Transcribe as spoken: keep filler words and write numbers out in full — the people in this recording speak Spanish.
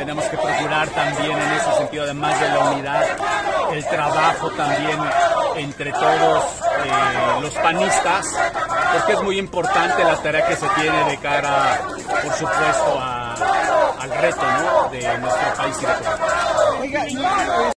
tenemos que procurar también en ese sentido, además de la unidad, el trabajo también entre todos eh, los panistas, porque es muy importante la tarea que se tiene de cara, por supuesto, a, al reto, ¿no?, de nuestro país y de Colombia.